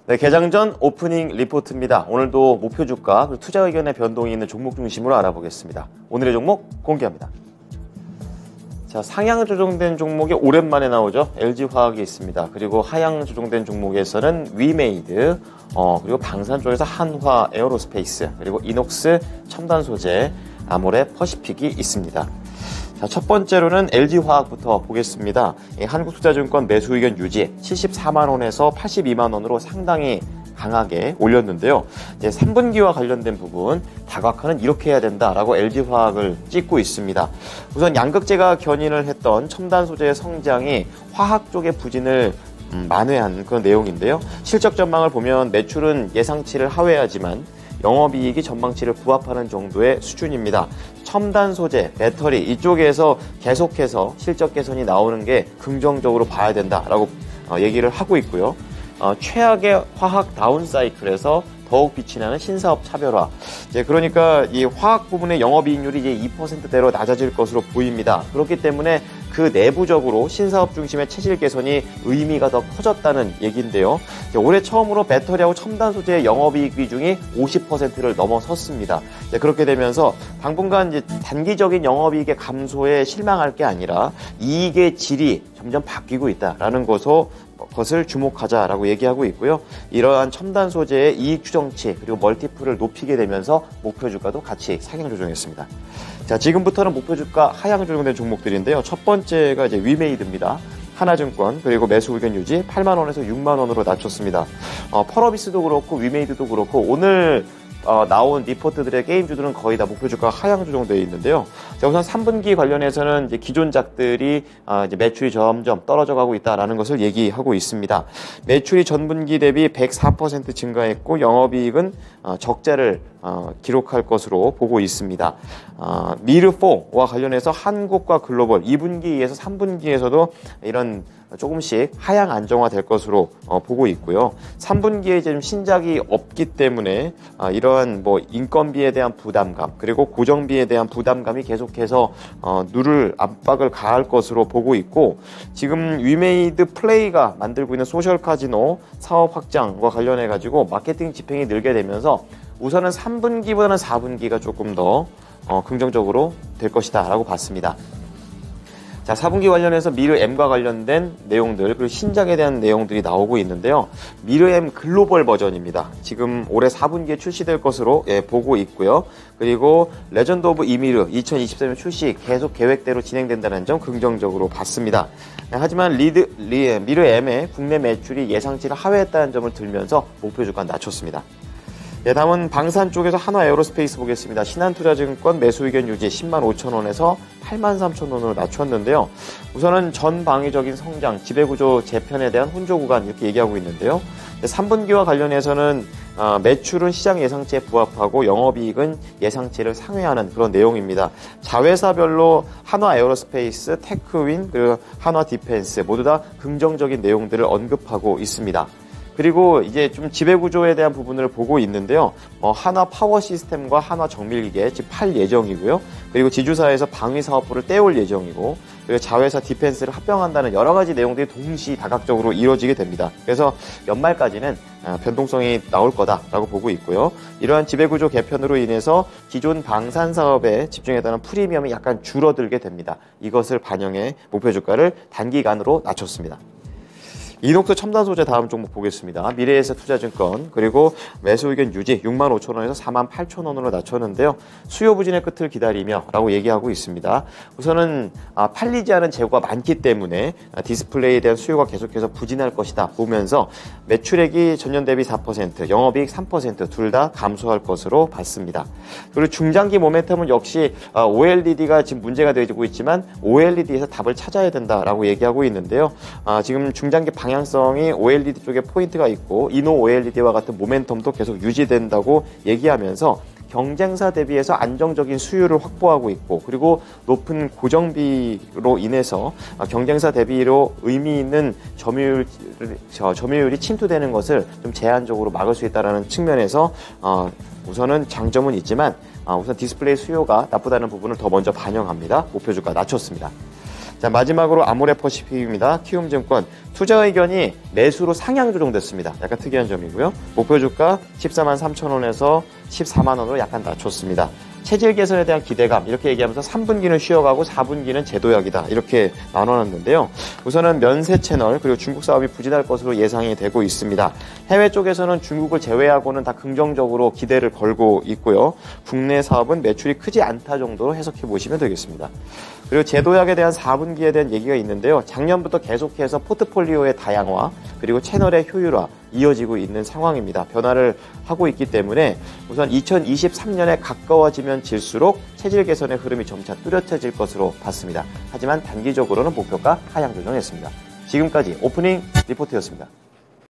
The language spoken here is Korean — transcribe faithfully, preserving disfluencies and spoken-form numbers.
네, 개장 전 오프닝 리포트입니다. 오늘도 목표 주가 그리고 투자 의견의 변동이 있는 종목 중심으로 알아보겠습니다. 오늘의 종목 공개합니다. 자, 상향 조정된 종목이 오랜만에 나오죠. 엘지화학이 있습니다. 그리고 하향 조정된 종목에서는 위메이드, 어, 그리고 방산 쪽에서 한화 에어로스페이스, 그리고 이녹스 첨단 소재, 아모레 퍼시픽이 있습니다. 자, 첫 번째로는 엘지화학부터 보겠습니다. 예, 한국투자증권 매수 의견 유지 칠십사만 원에서 팔십이만 원으로 상당히 강하게 올렸는데요. 이제 삼 분기와 관련된 부분 다각화는 이렇게 해야 된다라고 엘지화학을 찍고 있습니다. 우선 양극재가 견인을 했던 첨단 소재의 성장이 화학 쪽의 부진을 음, 만회한 그런 내용인데요. 실적 전망을 보면 매출은 예상치를 하회하지만 영업이익이 전망치를 부합하는 정도의 수준입니다. 첨단 소재, 배터리 이쪽에서 계속해서 실적 개선이 나오는 게 긍정적으로 봐야 된다라고 얘기를 하고 있고요. 어, 최악의 화학 다운사이클에서 더욱 빛이 나는 신사업 차별화. 이제 그러니까 이 화학 부분의 영업이익률이 이제 이 퍼센트대로 낮아질 것으로 보입니다. 그렇기 때문에 그 내부적으로 신사업 중심의 체질 개선이 의미가 더 커졌다는 얘기인데요. 올해 처음으로 배터리하고 첨단 소재의 영업이익 비중이 오십 퍼센트를 넘어섰습니다. 그렇게 되면서 당분간 이제 단기적인 영업이익의 감소에 실망할 게 아니라 이익의 질이 점점 바뀌고 있다라는 것으로 것을 주목하자라고 얘기하고 있고요. 이러한 첨단 소재의 이익 추정치 그리고 멀티플을 높이게 되면서 목표 주가도 같이 상향 조정했습니다. 자, 지금부터는 목표 주가 하향 조정된 종목들인데요. 첫 번째가 이제 위메이드입니다. 하나증권 그리고 매수 의견 유지 팔만 원에서 육만 원으로 낮췄습니다. 어, 펄어비스도 그렇고 위메이드도 그렇고 오늘 어, 나온 리포트들의 게임주들은 거의 다 목표 주가가 하향 조정되어 있는데요. 자, 우선 삼 분기 관련해서는 이제 기존작들이 어, 이제 매출이 점점 떨어져 가고 있다라는 것을 얘기하고 있습니다. 매출이 전분기 대비 백사 퍼센트 증가했고 영업이익은 어, 적자를 어, 기록할 것으로 보고 있습니다. 어, 미르사와 관련해서 한국과 글로벌 이 분기에서 삼 분기에서도 이런 조금씩 하향 안정화될 것으로 어, 보고 있고요. 삼 분기에 지금 신작이 없기 때문에 어, 이러한 뭐 인건비에 대한 부담감 그리고 고정비에 대한 부담감이 계속해서 어, 누를 압박을 가할 것으로 보고 있고 지금 위메이드 플레이가 만들고 있는 소셜 카지노 사업 확장과 관련해 가지고 마케팅 집행이 늘게 되면서 우선은 삼 분기보다는 사 분기가 조금 더 어, 긍정적으로 될 것이다 라고 봤습니다. 자, 사 분기 관련해서 미르엠과 관련된 내용들 그리고 신작에 대한 내용들이 나오고 있는데요. 미르엠 글로벌 버전입니다. 지금 올해 사 분기에 출시될 것으로 예, 보고 있고요. 그리고 레전드 오브 이미르 이천이십삼 년 출시 계속 계획대로 진행된다는 점 긍정적으로 봤습니다. 하지만 리드, 리, 미르엠의 국내 매출이 예상치를 하회했다는 점을 들면서 목표 주가 낮췄습니다. 네, 다음은 방산 쪽에서 한화 에어로스페이스 보겠습니다. 신한투자증권 매수 의견 유지 십만 오천 원에서 팔만 삼천 원으로 낮췄는데요. 우선은 전방위적인 성장, 지배구조 재편에 대한 혼조 구간 이렇게 얘기하고 있는데요. 삼 분기와 관련해서는 매출은 시장 예상치에 부합하고 영업이익은 예상치를 상회하는 그런 내용입니다. 자회사별로 한화 에어로스페이스, 테크윈, 그리고 한화 디펜스 모두 다 긍정적인 내용들을 언급하고 있습니다. 그리고 이제 좀 지배구조에 대한 부분을 보고 있는데요. 어, 한화 파워 시스템과 한화 정밀기계 즉 팔 예정이고요. 그리고 지주사에서 방위 사업부를 떼올 예정이고 그리고 자회사 디펜스를 합병한다는 여러 가지 내용들이 동시 다각적으로 이루어지게 됩니다. 그래서 연말까지는 변동성이 나올 거다라고 보고 있고요. 이러한 지배구조 개편으로 인해서 기존 방산 사업에 집중했다는 프리미엄이 약간 줄어들게 됩니다. 이것을 반영해 목표 주가를 단기간으로 낮췄습니다. 이녹스 첨단 소재 다음 종목 보겠습니다. 미래에셋투자증권 그리고 매수 의견 유지 육만 오천 원에서 사만 팔천 원으로 낮췄는데요. 수요 부진의 끝을 기다리며 라고 얘기하고 있습니다. 우선은 아, 팔리지 않은 재고가 많기 때문에 아, 디스플레이에 대한 수요가 계속해서 부진할 것이다 보면서 매출액이 전년 대비 사 퍼센트, 영업이익 삼 퍼센트 둘 다 감소할 것으로 봤습니다. 그리고 중장기 모멘텀은 역시 아, 오엘이디가 지금 문제가 되고 있지만 오엘이디에서 답을 찾아야 된다라고 얘기하고 있는데요. 아, 지금 중장기 방 방향성이 오엘이디 쪽에 포인트가 있고 이노 오엘이디와 같은 모멘텀도 계속 유지된다고 얘기하면서 경쟁사 대비해서 안정적인 수요를 확보하고 있고 그리고 높은 고정비로 인해서 경쟁사 대비로 의미 있는 점유율, 점유율이 침투되는 것을 좀 제한적으로 막을 수 있다는 측면에서 어, 우선은 장점은 있지만 우선 디스플레이 수요가 나쁘다는 부분을 더 먼저 반영합니다. 목표 주가 낮췄습니다. 자, 마지막으로 아모레퍼시픽입니다. 키움증권 투자 의견이 매수로 상향 조정됐습니다. 약간 특이한 점이고요. 목표 주가 십사만 삼천 원에서 십사만 원으로 약간 낮췄습니다. 체질 개선에 대한 기대감 이렇게 얘기하면서 삼 분기는 쉬어가고 사 분기는 제도약이다 이렇게 나눠놨는데요. 우선은 면세 채널 그리고 중국 사업이 부진할 것으로 예상이 되고 있습니다. 해외 쪽에서는 중국을 제외하고는 다 긍정적으로 기대를 걸고 있고요. 국내 사업은 매출이 크지 않다 정도로 해석해 보시면 되겠습니다. 그리고 제도약에 대한 사 분기에 대한 얘기가 있는데요. 작년부터 계속해서 포트폴리오의 다양화 그리고 채널의 효율화 이어지고 있는 상황입니다. 변화를 하고 있기 때문에 우선 이천이십삼 년에 가까워지면 질수록 체질 개선의 흐름이 점차 뚜렷해질 것으로 봤습니다. 하지만 단기적으로는 목표가 하향 조정했습니다. 지금까지 오프닝 리포트였습니다.